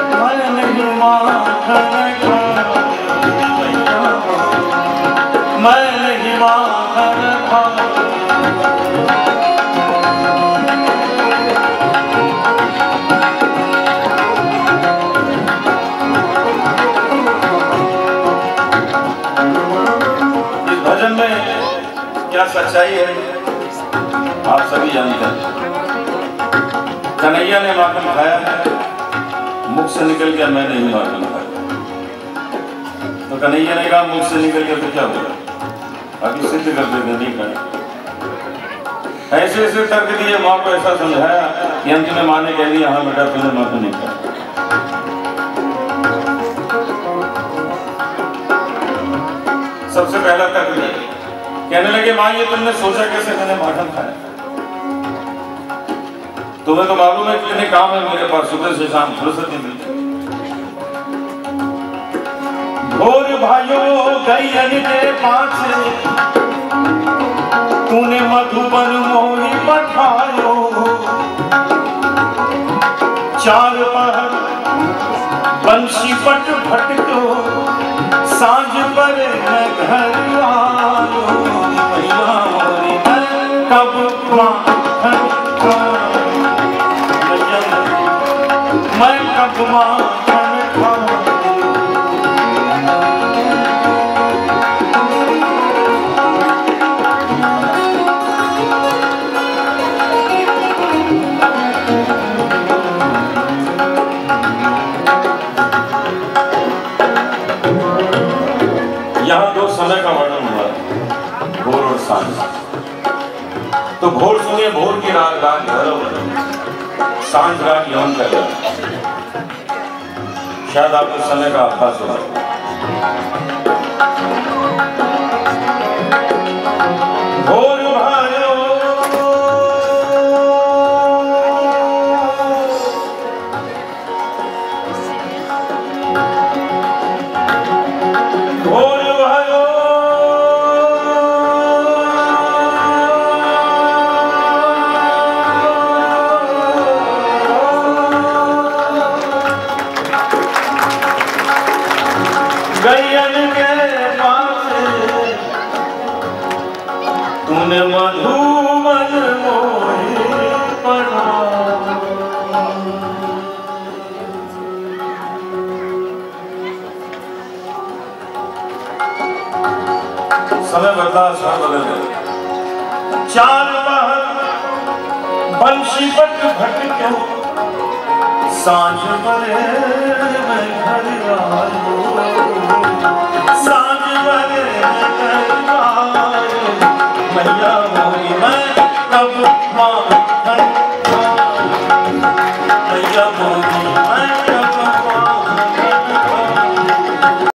मैं नहीं माखन खाऊं, मैं नहीं माखन खाऊं। क्या सच्चाई है आप सभी जानते हैं। कन्हैया ने माखन खाया है, मुख से निकल गया मैं नहीं माखन खाया। तो कन्हैया ने कहा मुख से निकल गया तो क्या होगा, अभी सिद्ध कर देते नहीं खाया। ऐसे ऐसे तर्क दिए, माँ को ऐसा समझाया कि अंत में माँ ने कह दिया हाँ बेटा तुमने माखन नहीं खाया। सबसे पहला तर्क दिया, कहने लगे माँ ये तुमने सोचा कैसे मैंने माखन खाया? तुम्हें तो मालूम है कितने काम है मेरे पास, सुबह से शाम फुर्सत नहीं मिलती। भोर भाइयों गैयन के पाछे तूने मधुबन मोही पठायो, चार पहर बंशी पट भटको सांझ पर मैं घर आयो। कब माखन खाऊं, मैं कब माखन खाऊं। यहाँ दो समय का वर्णन हुआ है, भोर और सांझ। तो भोर सुनिए भोर की राग राग भैरव, सांझ राग यौन कर रहा। शायद आपको समय का आभास होगा। भोर भाइयों गैयन के पास तूने मधुबन मोही पठायो। समय बदला, समय बदल गया। चार पहर बंशी पट भटको सांझ पर मैं घर आयो। सांझ पर मैया मोरी मैं कब माखन खाऊं, मैया मोरी